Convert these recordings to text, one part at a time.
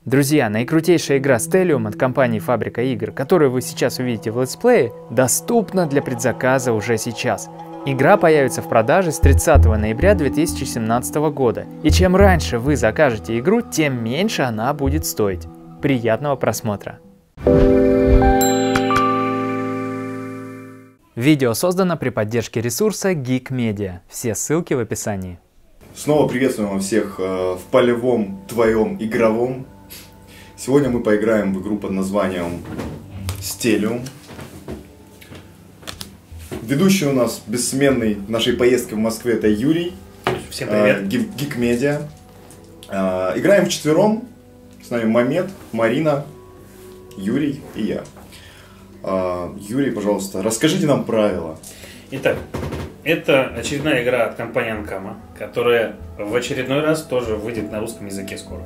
Друзья, наикрутейшая игра Stellium от компании Фабрика Игр, которую вы сейчас увидите в летсплее, доступна для предзаказа уже сейчас. Игра появится в продаже с 30 ноября 2017 года, и чем раньше вы закажете игру, тем меньше она будет стоить. Приятного просмотра! Видео создано при поддержке ресурса Geek Media. Все ссылки в описании. Снова приветствуем всех в полевом твоем игровом. Сегодня мы поиграем в игру под названием Stellium. Ведущий у нас бессменный в нашей поездке в Москве — это Юрий. Всем привет. Geek Media. Играем вчетвером. С нами Мамед, Марина, Юрий и я. Юрий, пожалуйста, расскажите нам правила. Итак, это очередная игра от компании Ankama, которая в очередной раз тоже выйдет на русском языке скоро.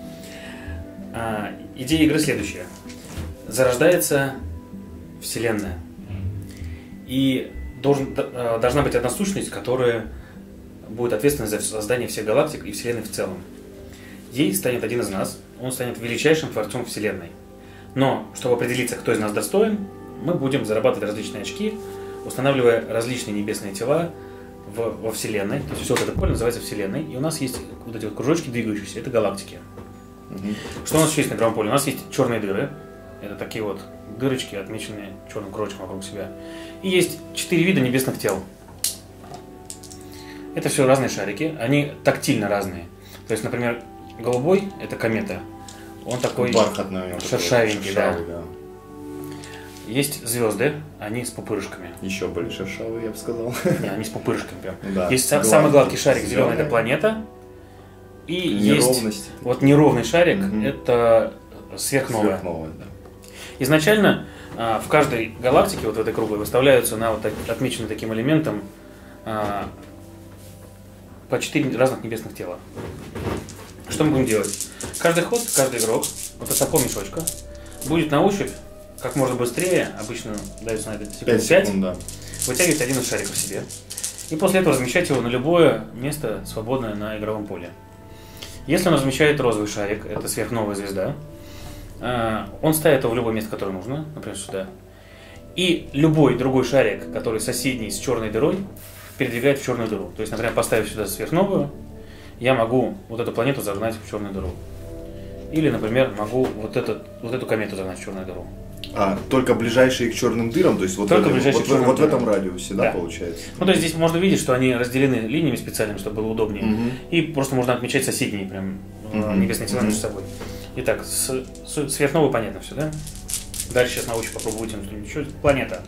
Идея игры следующая. Зарождается вселенная. И должна быть одна сущность, которая будет ответственна за создание всех галактик и вселенной в целом. Ей станет один из нас, он станет величайшим творцом вселенной. Но, чтобы определиться, кто из нас достоин, мы будем зарабатывать различные очки, устанавливая различные небесные тела во Вселенной. То есть все вот это поле называется Вселенной. И у нас есть вот эти вот кружочки двигающиеся, это галактики. Что у нас еще есть на игровом поле? У нас есть черные дыры. Это такие вот дырочки, отмеченные черным кружочком вокруг себя. И есть 4 вида небесных тел. Это все разные шарики, они тактильно разные. То есть, например, голубой — это комета. Он такой бархатный, шершавенький, да. Есть звезды, они с пупырышками. Еще более шершавые, я бы сказал. Не, они с пупырышками прям. Да. Есть самый гладкий шарик зеленый — это планета. И есть вот неровный шарик, это сверхновая. Да. Изначально в каждой галактике, вот в этой круглой, выставляются на вот отмеченные таким элементом по 4 разных небесных тела. Что мы будем делать? Каждый ход, каждый игрок вот от такого мешочка будет на ощупь как можно быстрее, обычно дается на это секунд 5, да, вытягивать один из шариков себе. И после этого размещать его на любое место, свободное на игровом поле. Если он размещает розовый шарик, это сверхновая звезда, он ставит его в любое место, которое нужно, например, сюда. И любой другой шарик, который соседний с черной дырой, передвигает в черную дыру. То есть, например, поставив сюда сверхновую, я могу вот эту планету загнать в черную дыру. Или, например, могу вот эту комету загнать в черную дыру. Только ближайшие к черным дырам, то есть вот в этом радиусе, да, получается? Ну, то есть здесь можно видеть, что они разделены линиями специальными, чтобы было удобнее. И просто можно отмечать соседние прям небесные тела между собой. Итак, сверхновой понятно все, да? Дальше сейчас на ощупь попробую вытянуть. Планета.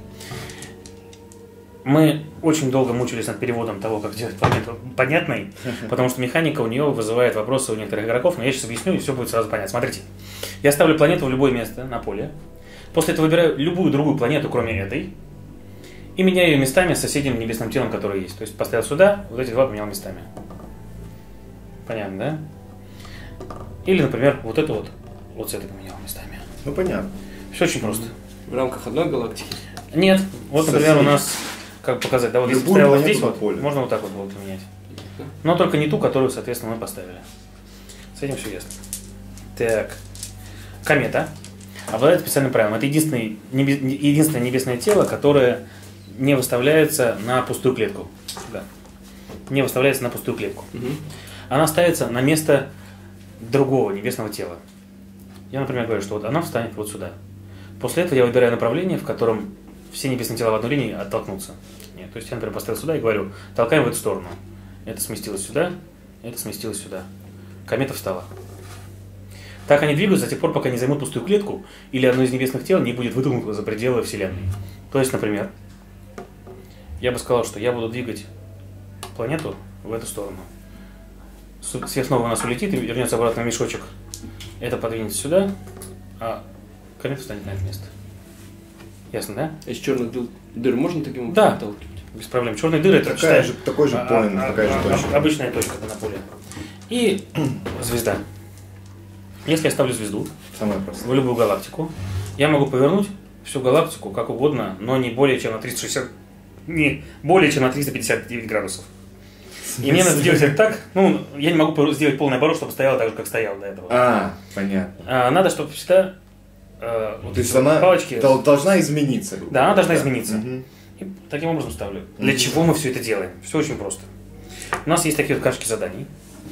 Мы очень долго мучились над переводом того, как сделать планету понятной, потому что механика у нее вызывает вопросы у некоторых игроков, но я сейчас объясню, и все будет сразу понятно. Смотрите, я ставлю планету в любое место на поле, после этого выбираю любую другую планету, кроме этой, и меняю ее местами с соседним небесным телом, которое есть. То есть поставил сюда, вот эти два поменял местами. Понятно, да? Или, например, вот эту вот с этой поменял местами. Ну, понятно. Все очень просто. В рамках одной галактики? Нет. Вот, например, у нас... Как показать, да, вот если поставил вот здесь, вот, можно вот так вот было поменять. Но только не ту, которую, соответственно, мы поставили. С этим все ясно. Так. Комета обладает специальным правилом. Это единственное небесное тело, которое не выставляется на пустую клетку. Да. Не выставляется на пустую клетку. Она ставится на место другого небесного тела. Я, например, говорю, что вот она встанет вот сюда. После этого я выбираю направление, в котором все небесные тела в одной линии оттолкнутся. Нет, то есть я, например, поставил сюда и говорю, толкаем в эту сторону. Это сместилось сюда, это сместилось сюда. Комета встала. Так они двигаются до тех пор, пока не займут пустую клетку, или одно из небесных тел не будет вытолкнуто за пределы Вселенной. То есть, например, я бы сказал, что я буду двигать планету в эту сторону. Сверхновая у нас улетит и вернется обратно в мешочек. Это подвинется сюда, а комета встанет на это место. Ясно, да? Из черных дыр можно таким образом да, отталкивать? Без проблем. Черные дыры — это такая же точка. Обычная точка на поле. И звезда. Если я ставлю звезду в любую галактику, я могу повернуть всю галактику как угодно, но не более чем на 359 градусов. И мне надо сделать это так, ну, я не могу сделать полный оборот, чтобы стояла так же, как стояла до этого. Понятно. Надо, чтобы всегда вот то есть она палочки должна измениться. Да, она должна измениться. И таким образом ставлю. Для чего мы все это делаем? Все очень просто. У нас есть такие вот карточки заданий.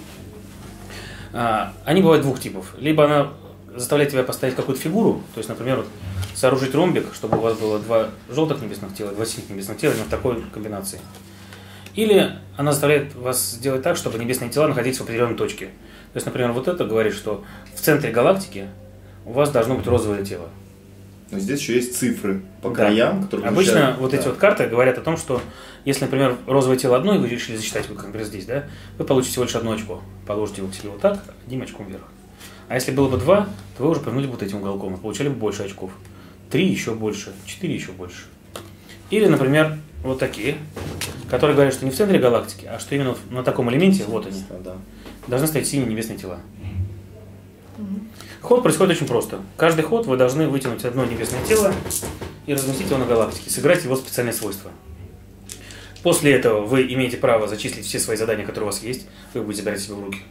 Они бывают двух типов. Либо она заставляет тебя поставить какую-то фигуру, то есть, например, вот, сооружить ромбик, чтобы у вас было 2 желтых небесных тела, 2 синих небесных тела, именно в такой комбинации. Или она заставляет вас сделать так, чтобы небесные тела находились в определенной точке. То есть, например, вот это говорит, что в центре галактики у вас должно быть розовое тело. Но здесь еще есть цифры по краям, которые... Обычно вот эти вот карты говорят о том, что если, например, розовое тело одно, и вы решили засчитать, вот, как, например, здесь, да, вы получите всего лишь 1 очко. Положите его к себе вот так, 1 очком вверх. А если было бы 2, то вы уже повернули бы вот этим уголком и получали бы больше очков. 3 еще больше, 4 еще больше. Или, например, вот такие, которые говорят, что не в центре галактики, а что именно на таком элементе, вот они, должны стоять синие небесные тела. Ход происходит очень просто. Каждый ход вы должны вытянуть одно небесное тело и разместить его на галактике, сыграть его специальные свойства. После этого вы имеете право зачислить все свои задания, которые у вас есть, вы будете забирать себе в руки.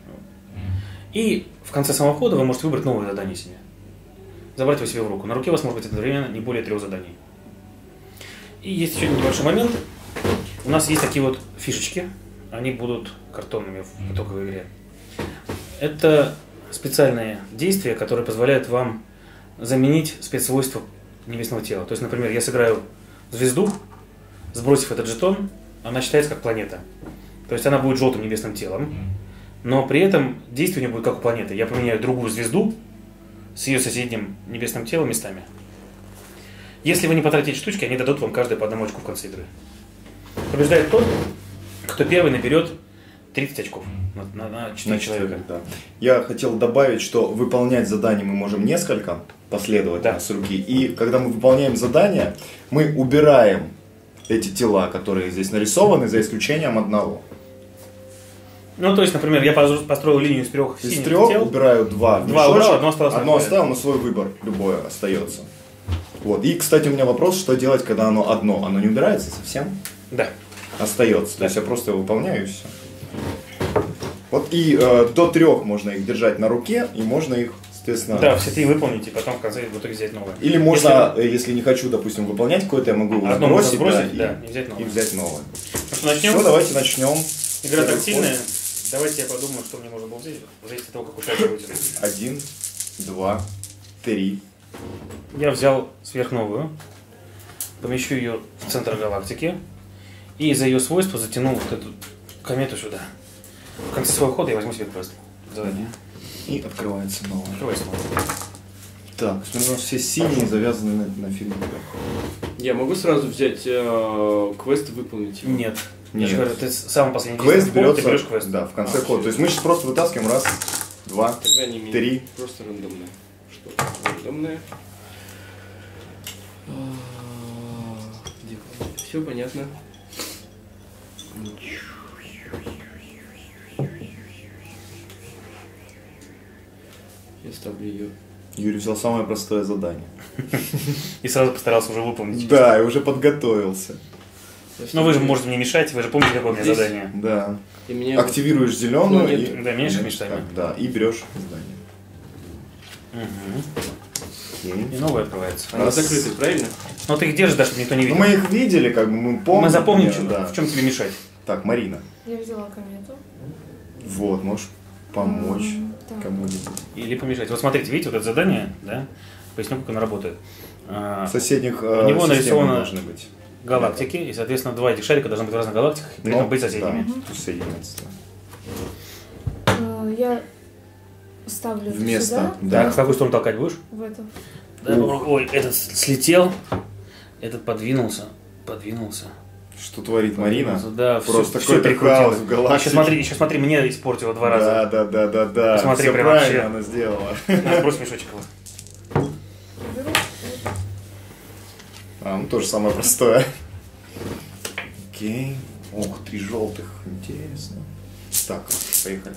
И в конце самого хода вы можете выбрать новое задание себе. Забрать его себе в руку. На руке у вас может быть одновременно не более 3 заданий. И есть еще один небольшой момент. У нас есть такие вот фишечки. Они будут картонными в итоговой игре. Это специальные действия, которые позволяют вам заменить спецсвойства небесного тела. То есть, например, я сыграю звезду, сбросив этот жетон, она считается как планета. То есть она будет желтым небесным телом, но при этом действие у нее будет как у планеты. Я поменяю другую звезду с ее соседним небесным телом местами. Если вы не потратите штучки, они дадут вам каждый по 1 очку в конце игры. Побеждает тот, кто первый наберет 30 очков на 4 человека. Да. Я хотел добавить, что выполнять задания мы можем несколько последовательно с руки. И когда мы выполняем задания, мы убираем эти тела, которые здесь нарисованы, за исключением одного. Ну, то есть, например, я построил линию из 3 синих тел. Убираю 2 убрал, одно оставил, но свой выбор любое остается. Вот. И, кстати, у меня вопрос, что делать, когда оно одно? Оно не убирается совсем? Да. Остается. Да. То есть я просто его выполняю и все. Вот и до 3 можно их держать на руке, и можно их, соответственно... Да, все 3 выполнить, и потом в конце в итоге взять новое. Или можно, если не хочу, допустим, выполнять какое-то, я могу его сбросить, и взять новое. Ну что, начнем? Все, давайте начнем. Игра тактильная. Давайте я подумаю, что мне можно было взять, зависит от того, какую шайбу вытянуть. 1, 2, 3. Я взял сверхновую, помещу ее в центр галактики и за ее свойства затянул вот эту комету сюда. В конце своего хода я возьму себе квест. Задание. И открывается новое. Открывается новое. Так, у нас все синие завязаны на фигурах. Я могу сразу взять квест и выполнить его? Нет. Я же говорю, ты самый последний квест берется, ты берешь квест. Да, в конце хода. То есть мы сейчас просто вытаскиваем 1, 2, 3. Просто рандомное. Что? Рандомное. Все понятно. Я ставлю ее. Юрий взял самое простое задание. И сразу постарался уже выполнить. Да, и уже подготовился. Но вы же можете мне мешать, вы же помните, какое у меня задание. Да. И меня активируешь зеленую. Да, меняешь их местами. Да, и берешь задание. И новое открывается. Они закрыты, правильно? Но ты их держишь, да, чтобы никто не видел. Ну, мы их видели, как бы мы помним. Мы запомним, в чем тебе мешать. Так, Марина. Я взяла комету. Вот, можешь помочь кому-нибудь. Или помешать. Вот смотрите, видите, вот это задание, да? Поясню, как оно работает. В соседних у него нарисованы должны быть галактики, и, соответственно, 2 этих шарика должны быть в разных галактиках, и при этом быть соседними. Да, соединяться. Я ставлю вместо сюда. Да, в какую сторону толкать будешь? В эту. Да, ой, этот слетел, этот подвинулся. Что творит Марина? Да, просто какой-то хаос в галактике. Еще смотри, мне испортило 2 раза. Да. Посмотри, все прям правильно вообще. она сделала. Брось мешочек. Ну тоже самое простое. Окей. Ох, 3 желтых. Интересно. Так, поехали.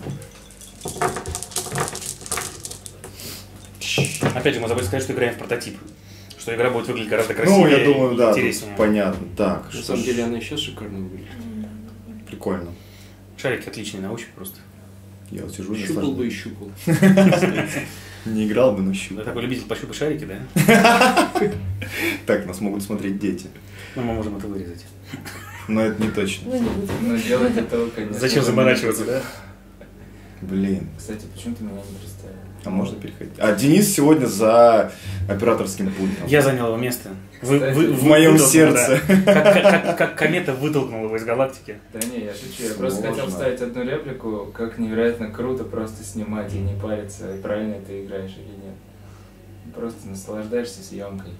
Опять же, мы забыли сказать, что играем в прототип. Что игра будет выглядеть гораздо красивее. Ну, я думаю, да, интереснее. понятно. Так, на самом деле она и сейчас шикарно выглядит. Прикольно. Шарики отличные на ощупь просто. Я вот сижу и Щупал бы и щупал. Не играл бы, но щупал. Ты такой любитель пощупать шарики, да? Так, нас могут смотреть дети. Ну, мы можем это вырезать. Но это не точно. Ну, не будем. Но делать этого, конечно. Зачем заморачиваться, да? Блин. Кстати, почему ты меня не представил? А можно переходить? А Денис сегодня за операторским пультом. Я занял его место. В моем сердце. Как комета вытолкнул его из галактики. Да не, я шучу. Я просто хотел вставить одну реплику, как невероятно круто просто снимать и не париться, и правильно ты играешь или нет. Просто наслаждаешься съемкой.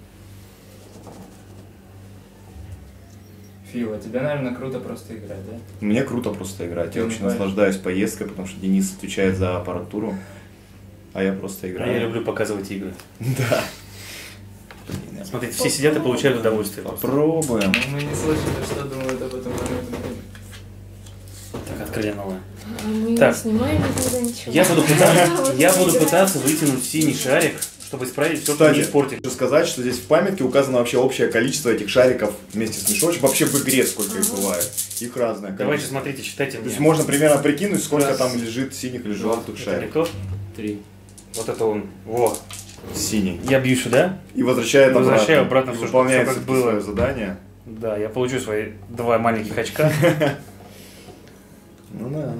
Фил, а тебе, наверное, круто просто играть, да? Мне круто просто играть. Я Ты очень не паришь? наслаждаюсь поездкой, потому что Денис отвечает за аппаратуру, а я просто А играю. я люблю показывать игры. Да. Смотрите, все сидят и получают удовольствие. просто. Попробуем. Ну, мы не слышали, что думают об этом момент. Так, открыли новое. А мы Так. не снимаем никогда ничего. Я буду пытаться вытянуть синий шарик, чтобы исправить все, что Кстати, не испортили. хочу сказать, что здесь в памятке указано вообще общее количество этих шариков вместе с мешочком. Вообще в игре сколько их бывает. Их разное Давайте, количество. смотрите, читайте То мне. есть можно примерно прикинуть, сколько Раз. там лежит синих или желтых Это шариков. кто? 3. Вот это он. Вот. Синий. Я бью сюда. И возвращает Возвращаю обратно. обратно всё, Выполняет всё, как было. свое задание. Да, я получу свои 2 маленьких очка. Ну да.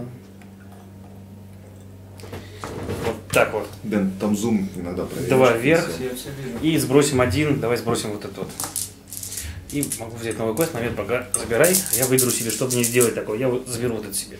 Вот так вот. Дэн, там зум иногда проверяешь. 2 вверх. Я все вижу. И сбросим 1. Давай сбросим вот этот вот. И могу взять новый квест. Момент бога. Забирай. Я выберу себе, чтобы не сделать такое. Я вот заберу вот это себе.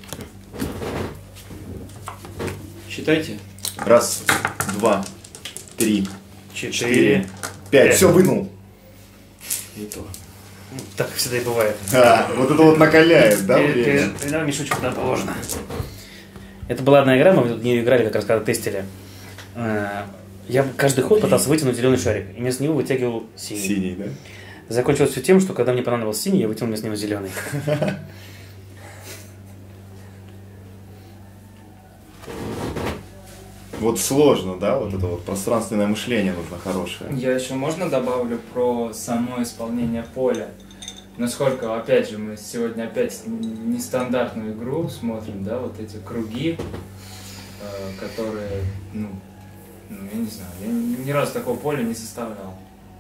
Считайте. Раз, два, три, 4. 4, 5. Пять. Все, вынул. Не то. Так всегда и бывает. Да, вот это вот накаляет, да, время? Передавай мешочек куда положено. Это была одна игра, мы в нее играли, как раз когда тестили. Я каждый ход пытался вытянуть зеленый шарик, и вместо него вытягивал синий. Синий, да? Закончилось все тем, что когда мне понадобился синий, я вытянул вместо него зеленый. Вот сложно, да, вот это вот пространственное мышление нужно хорошее. Я еще можно добавлю про само исполнение поля? Насколько, опять же, мы сегодня опять нестандартную игру смотрим, да, вот эти круги, которые, ну, я не знаю, я ни разу такого поля не составлял.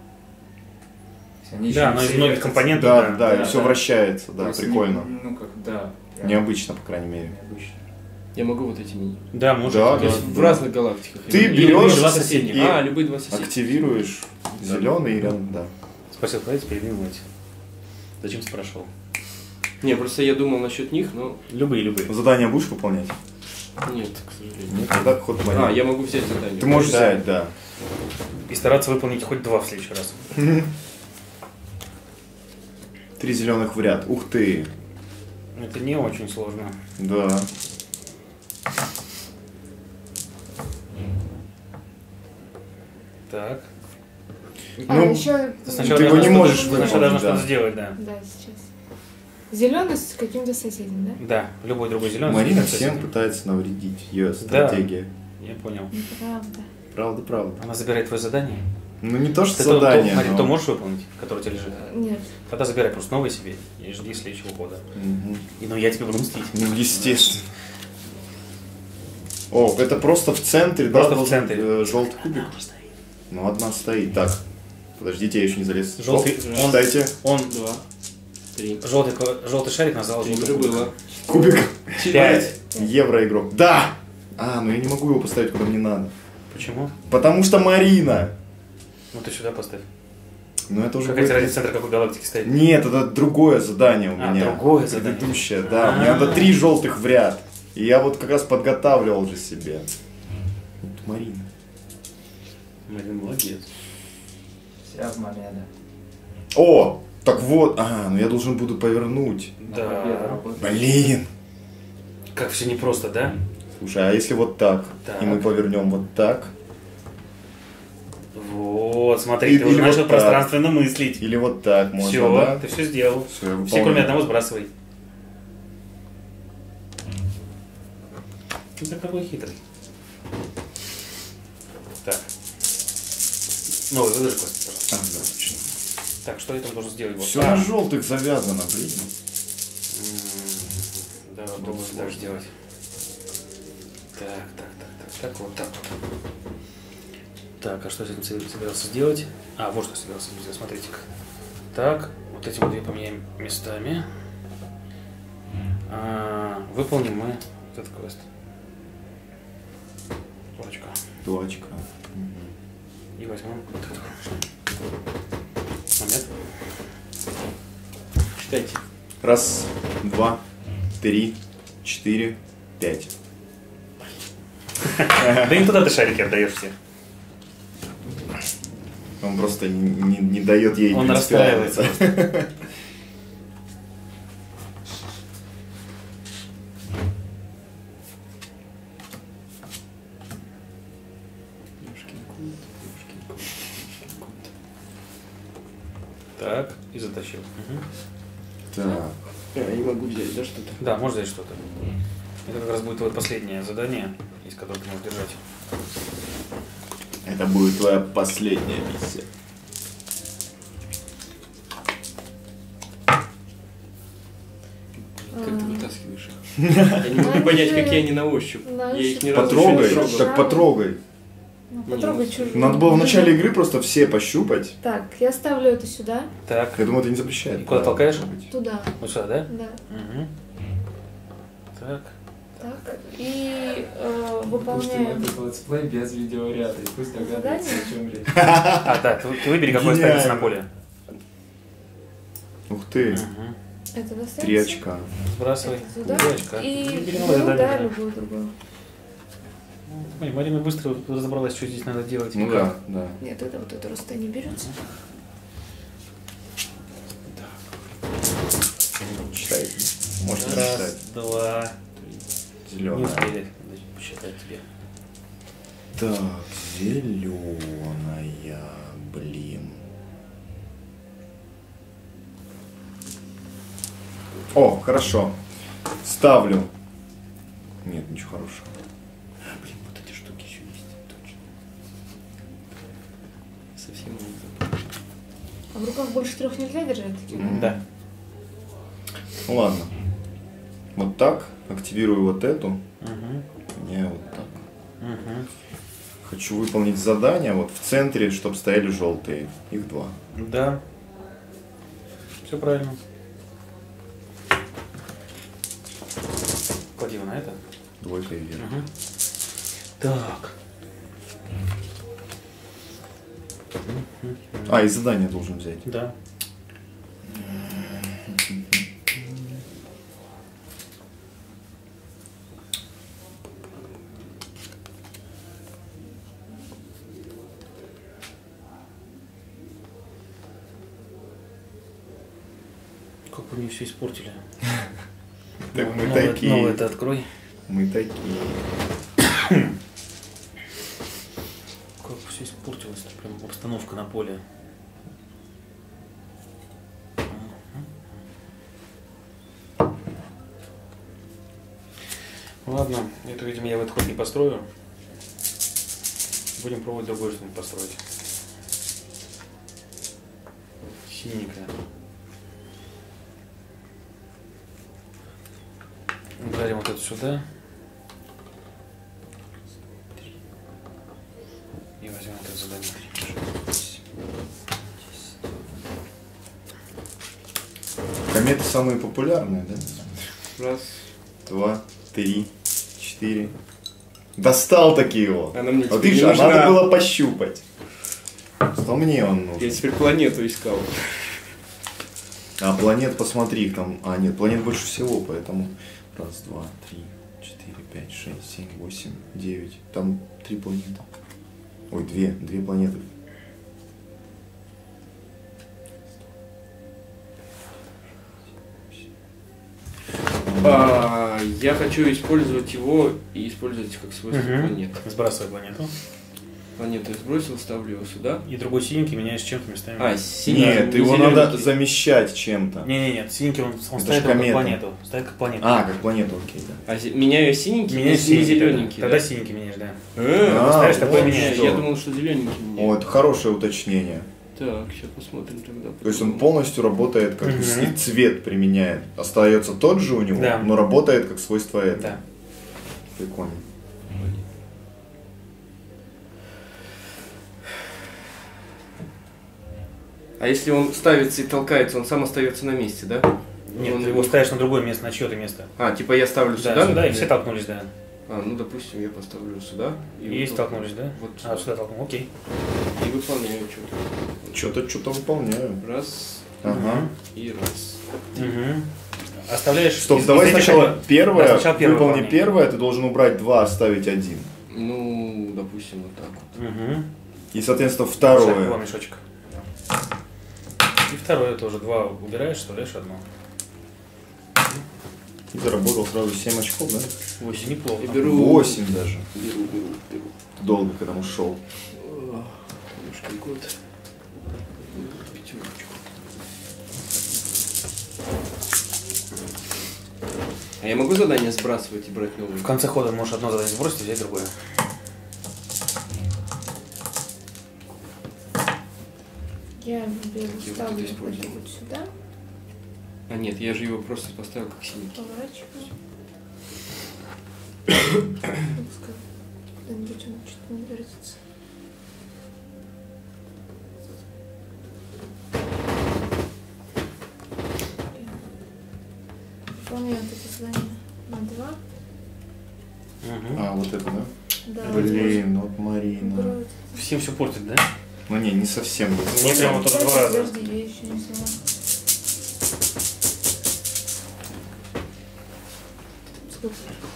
Они Да, еще но из все многих вертятся. компонентов. Да, да, да, и все да. вращается, То да, есть прикольно. Ну, как, да. прям Необычно, по крайней мере. необычно. Я могу вот эти мини. Да, может. Да, То есть да. в разных галактиках. Ты И берешь любые два и- соседних. Любые два соседних. Активируешь зеленый и рядом, да. Спасибо, давайте передвинуть. Зачем спрашивал? Не, просто я думал насчет них, но Любые. Задание будешь выполнять? нет, к сожалению. Нет, тогда ход А, монет. я могу взять задание. Ты можешь Да. взять, да. И стараться выполнить хоть 2 в следующий раз. 3 зеленых в ряд. Ух ты. Это не очень сложно. Да. Так. А, еще... Сначала Ты его не должна можешь что-то- Сначала выполнить, должна да. что-то сделать, да. Да, сейчас. Зеленый с каким-то соседем, да? Да, любой другой зеленый. Марина всем пытается навредить. Ее Да. стратегия. Я понял. Неправда. Правда, правда. Она забирает твое задание. Ну не то, что Ты задание, Марин, но... то можешь выполнить, который тебе лежит? Нет. Тогда забирай просто новый себе и жди следующего хода. Мгм. И ну я тебе буду мстить. Ну, естественно. О, это просто в центре, Просто да? в должен, центре. желтый кубик. Ну, одна стоит. Так, подождите, я еще не залез. Желтый- Оп, считайте. Он 2, 3. желтый шарик назвал 3 желтый уже кубик. было. Кубик. 5. Евро игрок. Да! А, ну я не могу его поставить, куда мне надо. Почему? Потому что Марина. Ну ты сюда поставь. Ну это уже Какая тебе будет- разница, центр какой галактики стоит? Нет, это другое задание у А, меня. другое задание. Предыдущее, да. Мне надо 3 желтых в ряд. И я вот как раз подготавливал же себе. Вот Марина. Марин, молодец. Вся в момент. О! Так вот, ну я должен буду повернуть. Да. Блин! Как все непросто, да? Слушай, а если вот так, Так. и мы повернем вот так, Вот, смотри, ты Или уже вот начал так. пространственно мыслить. или вот так можно, Все, да? ты все сделал. Всё, я Все, выполняю. кроме одного, сбрасывай. Ты какой хитрый. Так. Новый выложи, Костя, пожалуйста. Да, точно. Так, что я там должен сделать? Вот. Все на желтых завязано, блин. Давай попробуем так сделать. Так, вот так вот. Так, а что с этим собирался сделать? А, вот что собирался сделать, смотрите-ка. Так, вот эти вот две поменяем местами. Выполним мы этот квест. 2 очка. 2 очка. И возьмем момент. Считайте. 1, 2, 3, 4, 5. Да не туда ты шарики отдаешь все. Он просто не дает ей. Он расстраивается. Так, и затащил. Так. Я не могу взять, да, что-то? Да, можно взять что-то. Это как раз будет твое последнее задание, из которого ты можешь держать. Это будет твоя последняя миссия. Как ты вытаскиваешь их? Я не могу понять, какие они на ощупь. Я их ни разу еще не трогал. Так потрогай. Ну, потрогай чужую. Надо было в начале игры просто все пощупать. Так, я ставлю это сюда. Так. Я думаю, это не запрещает. И куда толкаешь? Туда. Вот сюда, да? Да. Угу. Так. Так. И Потому что выполняем. это летсплей без видеоряда, и пусть догадывается, о чем речь. А, да, ты выбери, какой останется на поле. Ух ты. Это достаточно. 3 очка. Сбрасывай. Это сюда. 2 очка. И Выбери ну, новое да, задание. любую другую. Марина быстро разобралась, что здесь надо делать. Ну да, да. Нет, тогда вот это расстояние берется. Читай. Можно Раз, читать. 2. Не Зеленая. успели посчитать тебе. Так, зеленая, блин. О, хорошо. Ставлю. Нет, ничего хорошего. Блин, вот эти штуки еще есть, точно. Совсем не забыл. А в руках больше 3 нельзя держать такие? Да. Ну ладно. Вот так. Активирую вот эту. Угу. Не вот так. Угу. Хочу выполнить задание вот в центре, чтобы стояли желтые. Их 2. Да. Все правильно. Клади его на это. 2 вверх. Угу. Так. А, и задание должен взять. Да. Как вы мне все испортили. Так мы Новое такие. это открой. Мы такие. Как все испортилось, прям обстановка на поле. Ладно, это, видимо, я в этот ход не построю. Будем пробовать другое что-нибудь построить. Синенькое. Ударим вот это сюда. И возьмем это задание. Кометы самые популярные, да? 1, 2, 3, 4. Достал таки его. Она мне Вот теперь видишь, не а нужна. надо было пощупать. Что мне он нужен? Я теперь планету искал. А планет, посмотри, их там... А, нет, планет больше всего, поэтому... 1, 2, 3, 4, 5, 6, 7, 8, 9. Там 3 планеты. Ой, 2 планеты. Я хочу использовать его и использовать как свойство планеты. Сбрасывай планету. Планету я сбросил, ставлю его сюда. И другой синенький меняешь чем-то местами. А, синий. Нет, не его зелёненький. надо замещать чем-то. Не, синенький он Это ставит ж как комета. планету. Ставит как планету. А, как планету, окей, да. А меняю синенький, Меняешь не синенький. зелененький. Тогда Да? синенький меняешь, да. А, ставишь вот такой что. меняешь. Я думал, что зелененький О, меняю. это хорошее уточнение. Так, сейчас посмотрим тогда. То есть он полностью работает, как и цвет применяет. Остается тот же у него, но работает как свойство это. Да. Прикольно. А если он ставится и толкается, он сам остается на месте, да? Нет, он ты его ставишь на другое место, на чье-то место. А, типа я ставлю сюда? Да, сюда, и все толкнулись, да. А, ну допустим, я поставлю сюда. И столкнулись, да? Вот сюда. Сюда толкнул, окей. И выполняю что-то. Что-то выполняю. Раз. Ага. И раз. Угу. Оставляешь... Стоп, давай сначала первое, да, сначала выполни выполнение. первое, ты должен убрать 2, оставить 1. Ну, допустим, вот так вот. Угу. И, соответственно, второе. Два мешочка. И второе тоже. 2 убираешь, вставляешь 1. И заработал сразу 7 очков, да? 8, неплохо. Я беру... 8 даже. Беру. Долго к этому шел. Немножко год. Пятерочку. А я могу задание сбрасывать и брать новые? В конце хода можешь одно задание сбросить и взять другое. Я ставлю вот сюда. А нет, я же его просто поставил как синий. Поворачиваю. Пускай куда-нибудь он что-то не вертится. Выполняю вот это задание на 2. А, вот это, да? Да. Блин, вот Марина. Всем все портит, да? Ну не совсем. Мне прямо только 2 раза. Подожди, я еще не сняла. Сколько?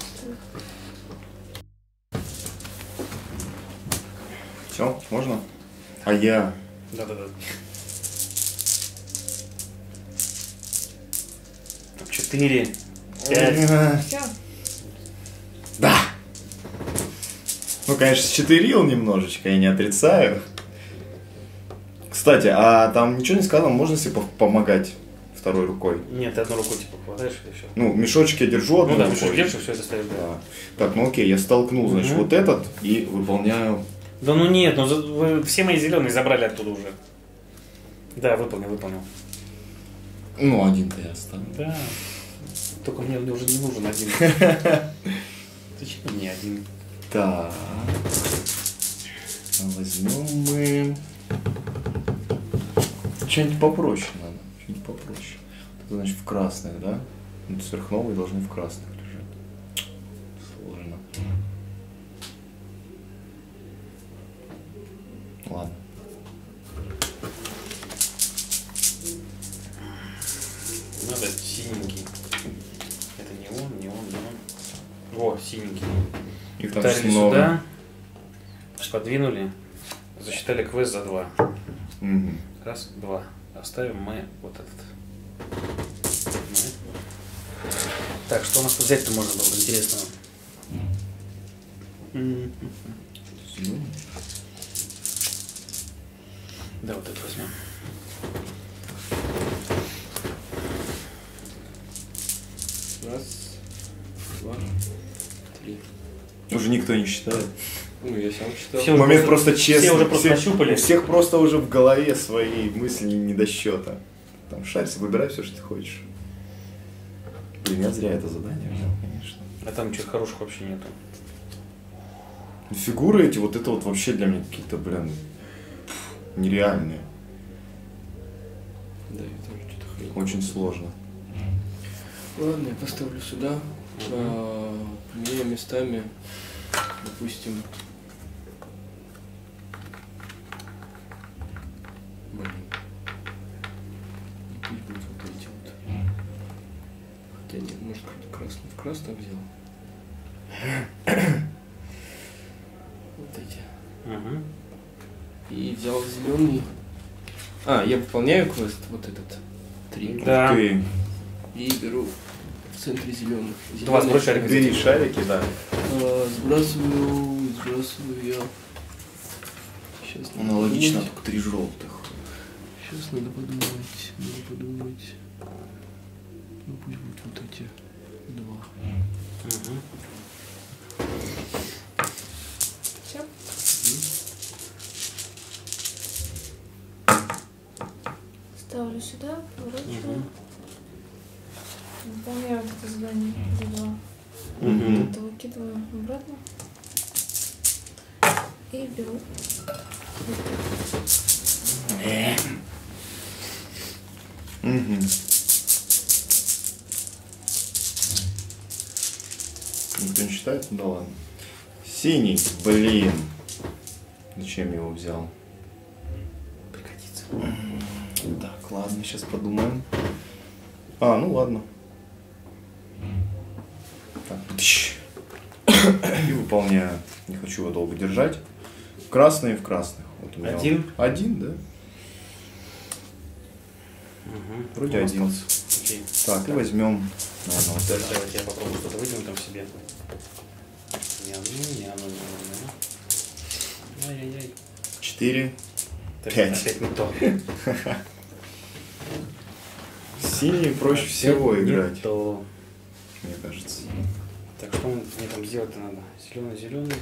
Все, можно? А я... Да-да-да. 4, 5. Все. Да! Ну, конечно, счетырил немножечко, я не отрицаю. Кстати, а там ничего не сказано, можно себе помогать второй рукой? Нет, ты одной рукой типа хватаешь и все. Ну, мешочек я держу одной Ну да, рукой. мешочек держишь, все это ставишь, да. Да. Так, ну окей, я столкнул, значит, вот этот и выполняю. Да ну нет, ну вы все мои зеленые забрали оттуда уже. Да, выполнил. Ну, один-то я оставлю. Да. Только мне уже не нужен один. Зачем мне один? Так. Возьмем мы... Что-нибудь попроще надо. Что-нибудь попроще. Это значит в красных, да? Ну, сверхновые должны в красных лежать. Сложно. Ладно. Надо синенький. Это не он. О, синенький. Их там Вдарили много. сюда. Подвинули. Засчитали квест за 2. Угу. Раз, 2. Оставим мы вот этот. Так, что у нас тут взять-то можно было интересного? Зелёный. Да, вот это возьмем. Раз, два, три. Уже никто не считает. Ну, я сам считал. Все уже Момент просто честный. Все уже просто нащупали. У всех просто уже в голове свои мысли недосчета. Там шарься, выбирай все, что ты хочешь. Блин, я зря это задание взял, конечно. А там ничего хорошего вообще нету. Фигуры эти, вот это вот вообще для меня какие-то, блин, нереальные. Да, я тоже что-то хрень. Очень сложно. Ладно, я поставлю сюда. Поменяю местами, допустим. Блин. И пусть будут вот эти вот. Хотя нет, может кто-то красный в красном взял. Вот эти. Угу. И взял зеленый. А, я выполняю квест вот этот. 3. Да. Ты И беру в центре зеленых. Два сбрось шарик. бери шарики, да. Сбрасываю я. Сейчас Аналогично, как 3 желтых. Сейчас надо подумать. Ну пусть будут вот эти 2. Угу. Все. ставлю сюда, поворачиваю. Угу. Выполняю вот это задание D2. Угу. Это выкидываю обратно. И беру. Угу. Никто не считает? Да ладно. Синий, блин. Зачем я его взял? Пригодится. Так, ладно, сейчас подумаем. А, ну ладно. Так, и выполняю. Не хочу его долго держать. Красные в красных. Вот у меня Один? Один, да? Угу. Вроде один. Окей. Так, и возьмем. Давайте я попробую что-то вытянуть там себе. Не оно. Ай-яй-яй. 4, Так, 5. опять не то. Синий проще всего Не играть, то. мне кажется. Так, что мне там сделать-то надо? Зеленый.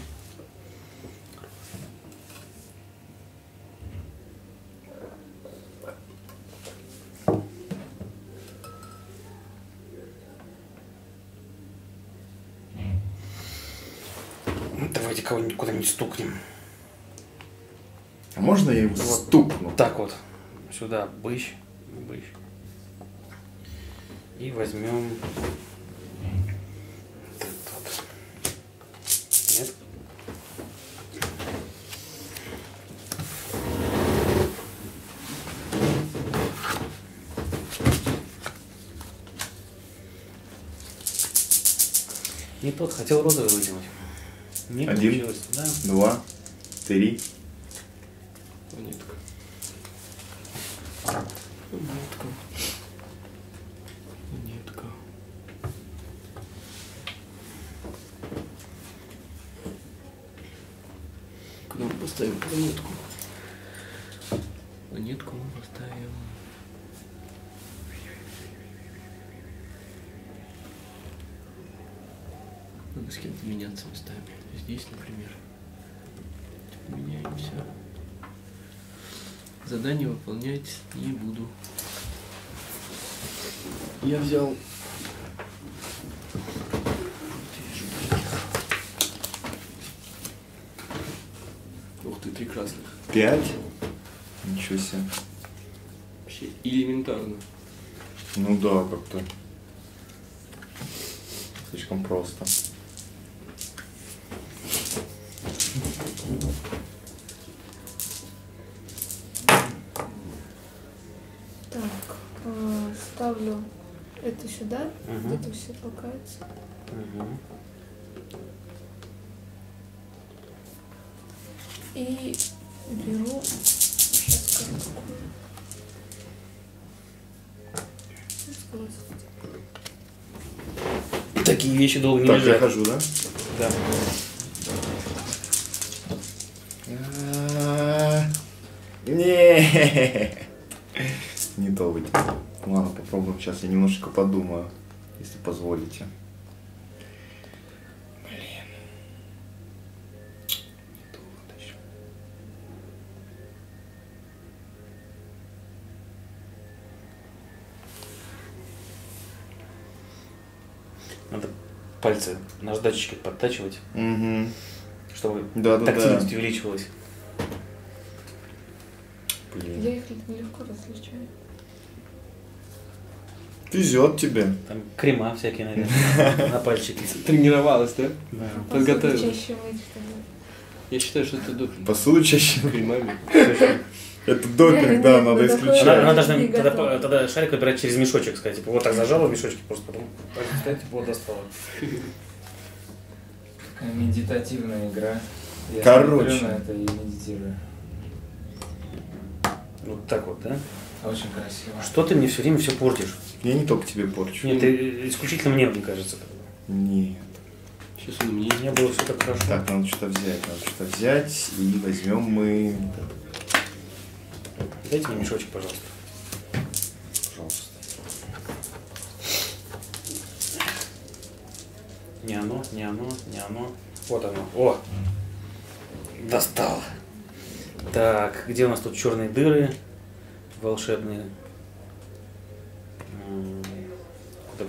Давайте кого-нибудь куда-нибудь стукнем. А можно я его Вот стукну? так вот. Сюда быщ. И возьмем этот. Нет? Не тот, хотел розовый вытянуть. Не 1, получилось. Да. 2, 3. Монетка. Монетка. Куда мы поставим монетку? Монетку мы поставим. Надо с кем-то меняться местами. Здесь, например. Меняемся. Задание выполнять не буду. Я взял. Ух ты, 3 красных. 5. Ничего себе. Вообще элементарно. Ну да, как-то. Слишком просто. Так, ставлю это сюда, Мгм. где-то все толкается. Угу. И беру, сейчас скажу какую. Такие вещи долго не Так, я лежат. хожу, да? Да. Не. Не то выйти. Ладно, попробуем. Сейчас я немножечко подумаю, если позволите. Блин. Не то вытащу. Надо пальцы наждачечкой подтачивать, Угу. чтобы Да. тактильность увеличивалась. Блин. Я их легко различаю. Везет тебе. Там крема всякие, наверное, на пальчики. Тренировалась, да? Да. Подготовилась. Чаще мыть, чтобы... Я считаю, что это допинг. Посуду чаще. Кремами. Это допинг, да, надо Нет, исключать. Она должна Не готова. тогда шарик выбирать через мешочек, сказать, типа, вот так зажала в мешочке, просто потом так, типа, вот достала. Такая медитативная игра. Я Короче. смотрю на это и медитирую. Вот так вот, да? Очень красиво. Что ты мне все время все портишь? Я не только тебе порчу. Нет, ты исключительно мне кажется. Нет. Сейчас он мне У меня было все так хорошо. Так, надо что-то взять. И возьмем мы... Дайте мне мешочек, пожалуйста. Пожалуйста. Не оно. Вот оно. О! Достал. Так, где у нас тут черные дыры волшебные?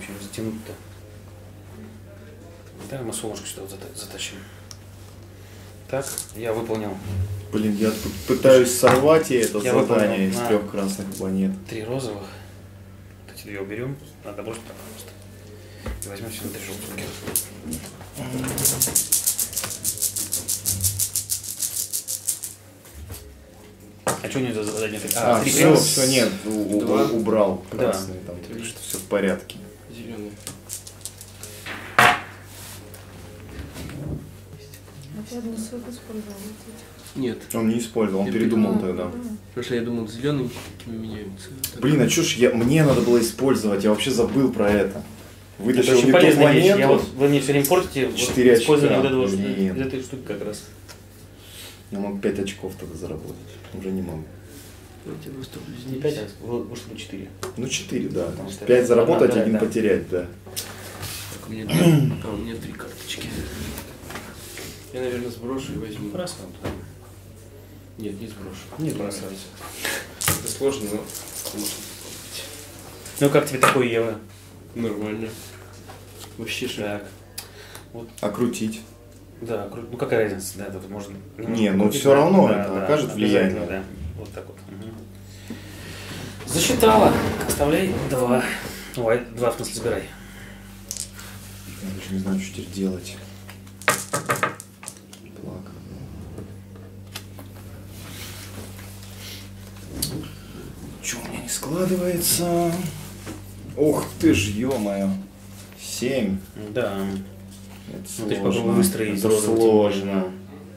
что-нибудь затянуть-то. Да, мы солнышко сюда вот затащим. Так, я выполнил. Блин, я тут пытаюсь сорвать и это задание выполнил из 3 красных монет. 3 розовых. Вот эти 2 уберем. Надо бросить так просто. И возьмем все на 3 желтеньких. А что у него за задание? Все, нет, убрал красные, там, что все в порядке. Зеленый. Я одну ссылку использовал. Нет. Он не использовал, он передумал тогда. Потому что я думал, зеленый меняются. Блин, а чё ж мне надо было использовать, я вообще забыл про это. Вытащил не ту полезная вещь. монету. Вы мне все время портите 4 очка. использование вот этой штуки как раз. Я мог 5 очков тогда заработать. Уже не могу. Давайте я выставлю здесь. Не 5, а вышло бы 4. Ну 4, да. Потому что 5 заработать, да, 1 да. потерять, да. Так, у меня 3 карточки. Я, наверное, сброшу и возьму. Раз вам туда. Нет, не сброшу. Не бросайте. Это сложно, но можно попробовать. Ну как тебе такое, Ева? Нормально. Вообще шаг. Так. Вот. А крутить? Да, ну какая разница, да, тут можно... Не, ну все равно это окажет обязательно, влияние. да. Вот так вот. Угу. Засчитала. Оставляй 2. Ой, 2 в смысле забирай. Я даже не знаю, что теперь делать. Плакал. Чё у меня не складывается? Ох ты ж, ё-моё. 7. Да. Это Ну, ты ж сложно. попробуй выстроить Это розовым, сложно.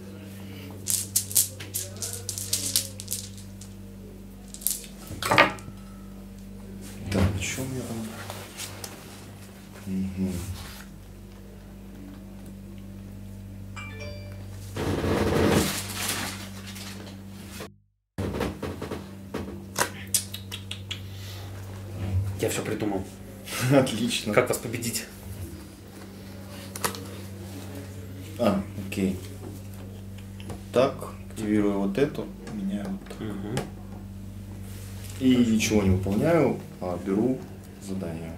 Так, что у меня там? Угу. Я все придумал. Отлично. Как вас победить? Окей. Так, активирую вот эту, меняю вот так. Угу. И ничего не выполняю, а беру задание.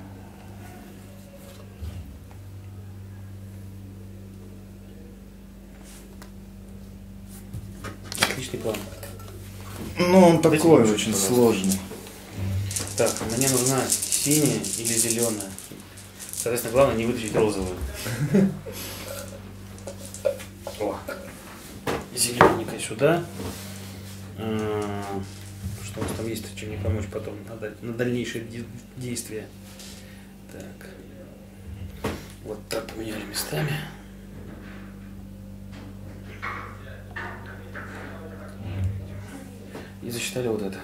Отличный план. Ну, он Дайте такой мне очень пожалуйста. сложный. Так, мне нужна синяя или зеленая. Соответственно, главное не вытащить розовую. О, зелененькая сюда. Что у нас там есть, чем мне помочь потом на дальнейшее действие. Так. Вот так поменяли местами. И засчитали вот это.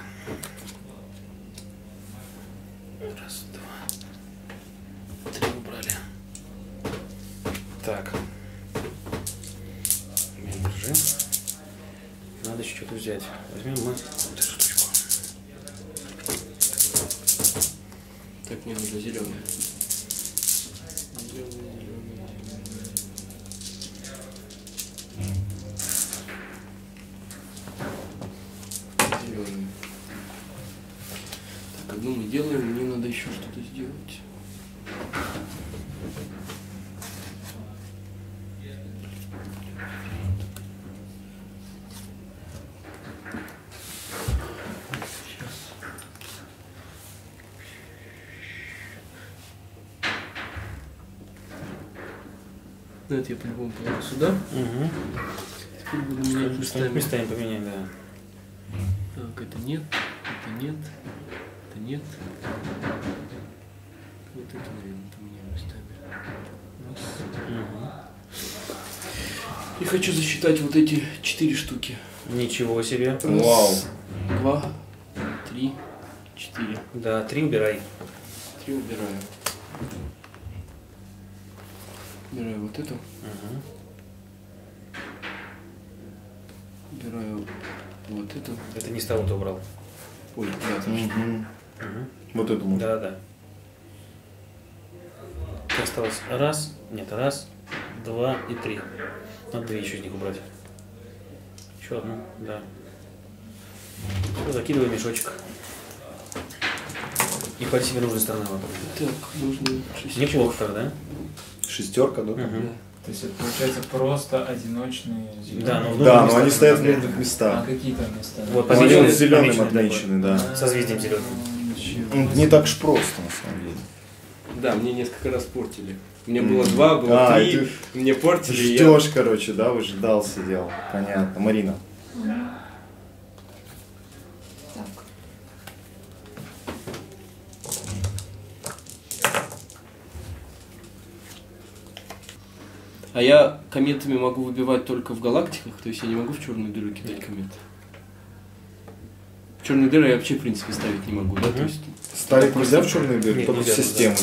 Раз, два, 3 убрали. Так. Держи. Надо еще что-то взять. Возьмем мы вот эту штучку. Так, мне нужно зеленый. Зеленый. Так, одну мы делаем, мне надо еще что-то сделать. Ну, это я по-любому положу сюда. Угу. Теперь буду менять местами. Местами поменять, да. Так, это нет, это нет, это нет. Вот это, наверное, поменяю местами. Раз. Угу. И хочу засчитать вот эти 4 штуки. Ничего себе. Вау. 2, 3, 4. Да, 3 убирай. 3 убираю. Убираю вот эту. Угу. Убираю вот эту. Это не с того ты убрал. Ой, да, точно. Угу. Угу. Вот эту можно. Да, да. Осталось раз, нет, раз, 2 и 3. Надо 2 еще из них убрать. Еще одну, да. Все, закидывай мешочек. И по себе нужная сторона вокруг. Так, нужно шестерку. Неплохо так, да? Шестерка, да? Угу. То есть это получается просто одиночные зеленые. Да, Да, но они стоят в нужных местах. А какие там места? Вот, Ну, они вот зеленым зеленым отмечены, да. Созвездием зеленым. Не так ж просто, на самом деле. Да, мне несколько раз портили. У меня было 2, было 3, мне портили. Ждешь, короче, да, выжидал, сидел. Понятно. Марина. Так. А я кометами могу выбивать только в галактиках, то есть я не могу в черную дыру кидать кометы. В черную дыру я вообще, в принципе, ставить не могу, да? То есть... Ставить нельзя в черные дыры, Нет, только в нельзя, систему.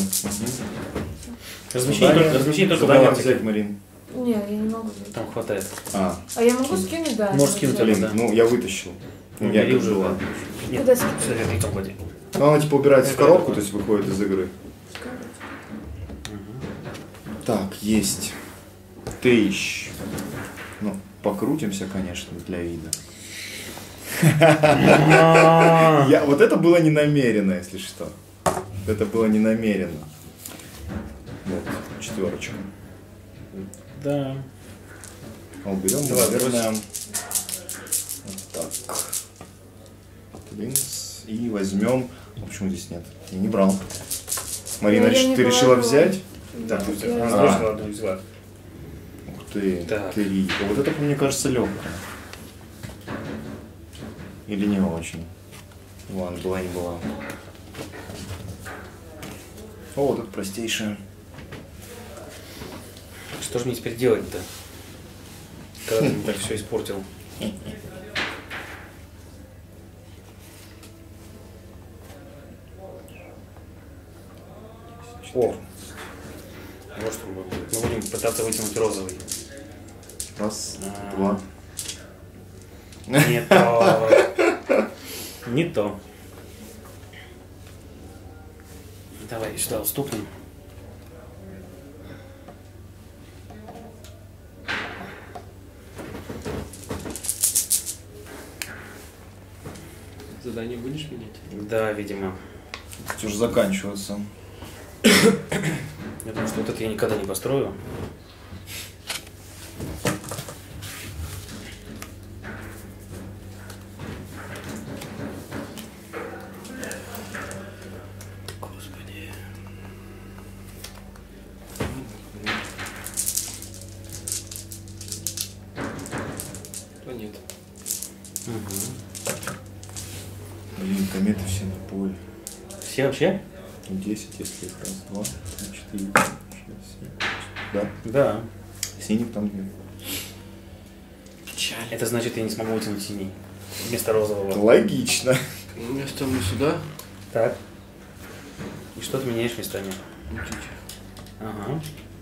Размещение только в Задание галактике. взять, Марин. Не, я не могу взять. Там хватает. А, А я могу скинуть, да? Можешь скинуть, взять. Алина. блин, да. ну я вытащил. Ну, я Бери как уже, жила. ладно. Нет, Куда скинуть? совет не клади. Ну, она типа убирается в коробку, то есть выходит из игры. Так, есть. 1000. Ну, покрутимся, конечно, для вида. Вот это было не намеренно, если что. Это было не намеренно. Вот, 4. Да. Уберем, Давай, наверное, вот так. И возьмем. Ну, почему здесь нет? Я не брал. Марина, Я не ты решила брала. взять? Да, ты взяла. Я- Она сбросила одну из вас. Ух ты, Так. 3. Вот это, мне кажется, легкое. Или не очень. Ладно, была не была. О, вот это простейшее. Что же мне теперь делать-то? Когда ты мне так все испортил. О! Вот что мы будем пытаться вытянуть розовый. Раз, два. Не то. Не то. Давай сюда уступим. Задание будешь менять? Да, видимо. Все же заканчивается. Я думаю, что вот это я никогда не построю. Господи. Нет. Блин, кометы все на поле. Все вообще? 10, если их раз, 2, 3, 4, 5, 6, 7, 8. Да. Да. Синих там нет. Это значит, я не смогу вытянуть синий вместо розового. Логично. Ну, я ставлю сюда. Так. И что ты меняешь местами? Чуть-чуть. Ага.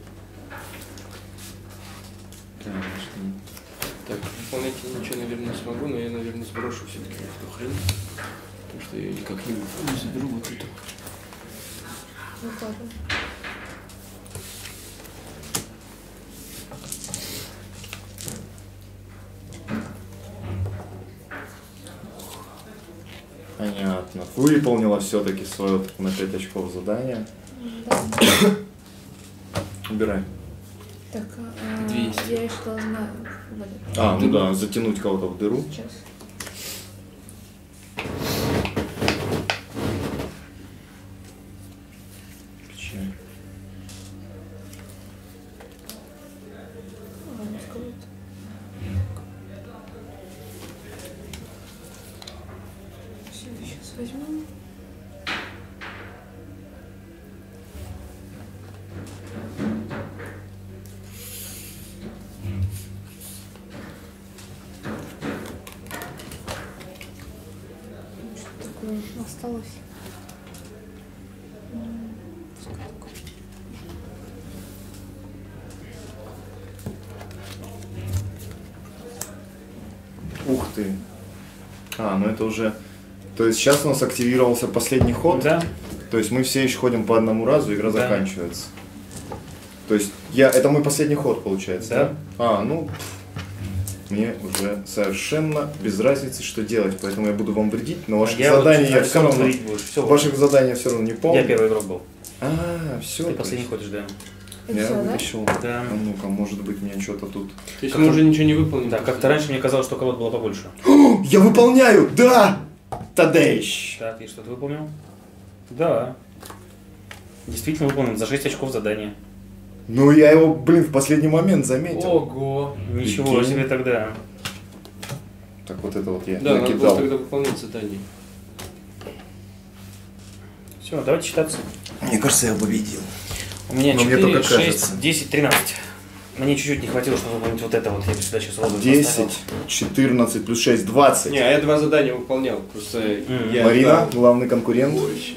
Конечно. Так, выполнять я ничего, наверное, не смогу, но я, наверное, сброшу все-таки эту хрень. Потому что я никак не заберу вот эту. Вот так вот. Понятно. Выполнила все-таки свое на 5 очков задание. Да. Убирай. Так, 200. я еще должна выбрать. А, ну да, затянуть кого-то в дыру. Сейчас. Печаль. Ладно, скажу. Сейчас возьму. Что такое осталось? Ух ты. А, ну это уже... То есть сейчас у нас активировался последний ход. Да. То есть мы все еще ходим по одному разу, игра Да. заканчивается. То есть это мой последний ход получается, Да. да? А, ну... мне уже совершенно без разницы, что делать. Поэтому я буду вам вредить, но ваших я заданий вот я все равно... Ваших заданий я все равно не помню. Я первый игрок был. Все. Ты последний ходишь, да. Я Всё, да? вытащил. Да. А ну-ка, может быть, мне что-то тут... То есть мы уже ничего не выполним? Да, как-то раньше мне казалось, что колод было побольше. Я выполняю! Да! Тадейш! Так, и что ты выполнил? Да. Действительно выполнил за 6 очков задания. Ну, я его, блин, в последний момент заметил. Ого! Ничего Прикинь. себе тогда. Так вот это вот я Да, надо было накидал. тогда выполнять задание. Все, давайте считаться. Мне кажется, я победил. У меня Но мне 4, только 6, кажется. 10, 13. Мне чуть-чуть не хватило, чтобы выполнить вот это вот. Я бы сюда сейчас воду 10, 14 плюс 6, 20. Не, а я 2 задания выполнял. Просто я... Марина, главный конкурент.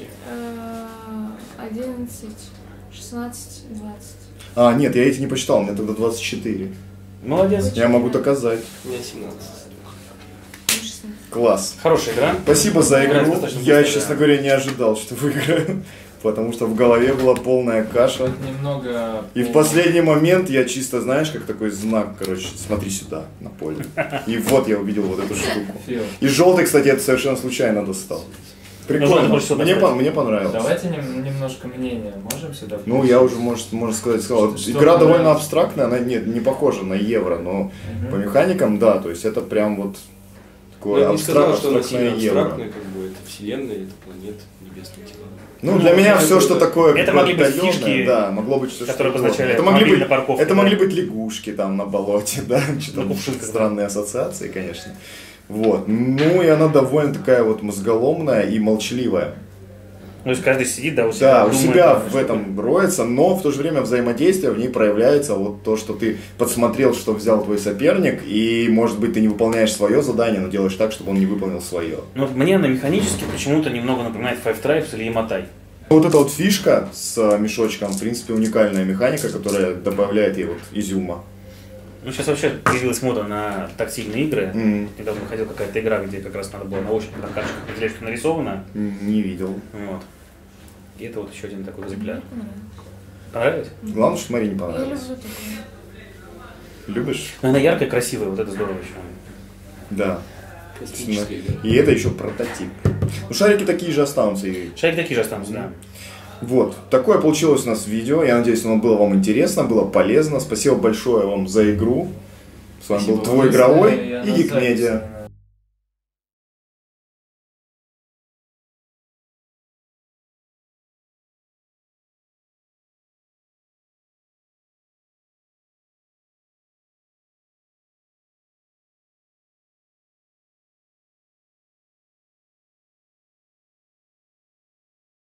11, 16, 20. А, нет, я эти не посчитал, у меня тогда 24. Молодец. Я могу доказать. У меня 17. 16. Класс. Хорошая игра. Спасибо за Играть игру. достаточно Я, быстро, честно да. говоря, не ожидал, что выиграю. Потому что в голове была полная каша. Тут немного... И в последний момент я чисто, знаешь, как такой знак, короче, смотри сюда, на поле. И вот я увидел вот эту штуку. Фил. И желтый, кстати, это совершенно случайно достал. желтый Прикольно. больше всего Мне, достал. мне понравилось. Давайте немножко мнения можем сюда Ну, я уже, можно сказать, сказал. Что Игра довольно понравилось? абстрактная, она не похожа на евро, но по механикам, да, то есть это прям вот такое Я бы не сказал, что она абстрактное сильно евро. абстрактная, как бы, это вселенная, это планета, небесные тела. Ну, для меня все, что такое Это какое-то могли быть отдаленное, фишки, да, могло быть все, которые что угодно. обозначали Это могли автомобиль быть, на парковке, это да. могли быть лягушки там на болоте, да, что-то На кувшинках, да. странные ассоциации, конечно. Вот. Ну, и она довольно такая вот мозголомная и молчаливая. Ну, то есть каждый сидит, да, у себя. Да, у думает, себя да, в этом роется, но в то же время взаимодействие в ней проявляется вот то, что ты подсмотрел, что взял твой соперник, и, может быть, ты не выполняешь свое задание, но делаешь так, чтобы он не выполнил свое. Ну, мне она механически почему-то немного напоминает Five Tribes или Яматай. Вот эта вот фишка с мешочком, в принципе, уникальная механика, которая добавляет ей вот изюма. Ну, сейчас вообще появилась мода на тактильные игры. Недавно выходила какая-то игра, где как раз надо было на ощупь на карточках определять, что нарисовано. Не видел. Вот. И это вот еще один такой экземпляр. Мне понравилось. Понравилось? Главное, что Марине Я понравилось. люблю такое. Любишь? Ну, она яркая, красивая, вот это здорово еще. Да. Космическая игра. И это еще прототип. Ну, шарики такие же останутся. И... Шарики такие же останутся, да. Вот. Такое получилось у нас видео. Я надеюсь, оно было вам интересно, было полезно. Спасибо большое вам за игру. С вами был Спасибо. Твой Игровой Я и на Гик записи. Медиа.